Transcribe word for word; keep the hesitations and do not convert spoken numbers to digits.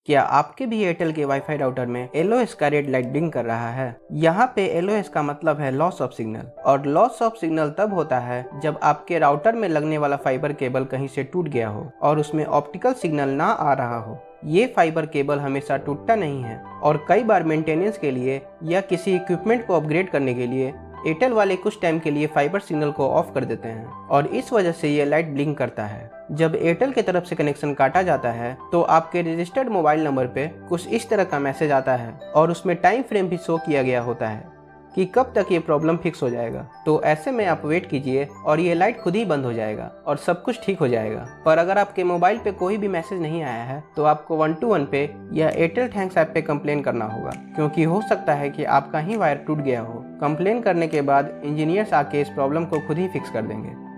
क्या आपके भी एयरटेल के वाईफाई राउटर में एल ओ एस का रेड लाइट ब्लिंक कर रहा है? यहाँ पे एल ओ एस का मतलब है लॉस ऑफ सिग्नल, और लॉस ऑफ सिग्नल तब होता है जब आपके राउटर में लगने वाला फाइबर केबल कहीं से टूट गया हो और उसमें ऑप्टिकल सिग्नल ना आ रहा हो। ये फाइबर केबल हमेशा टूटता नहीं है और कई बार मेंटेनेंस के लिए या किसी इक्विपमेंट को अपग्रेड करने के लिए एयरटेल वाले कुछ टाइम के लिए फाइबर सिग्नल को ऑफ कर देते हैं और इस वजह से ये लाइट ब्लिंक करता है। जब एयरटेल की तरफ से कनेक्शन काटा जाता है तो आपके रजिस्टर्ड मोबाइल नंबर पे कुछ इस तरह का मैसेज आता है और उसमें टाइम फ्रेम भी शो किया गया होता है कि कब तक ये प्रॉब्लम फिक्स हो जाएगा। तो ऐसे में आप वेट कीजिए और ये लाइट खुद ही बंद हो जाएगा और सब कुछ ठीक हो जाएगा। पर अगर आपके मोबाइल पे कोई भी मैसेज नहीं आया है तो आपको वन टू वन पे या एयरटेल थैंक्स ऐप पे कंप्लेन करना होगा, क्योंकि हो सकता है कि आपका ही वायर टूट गया हो। कंप्लेन करने के बाद इंजीनियर्स आके इस प्रॉब्लम को खुद ही फिक्स कर देंगे।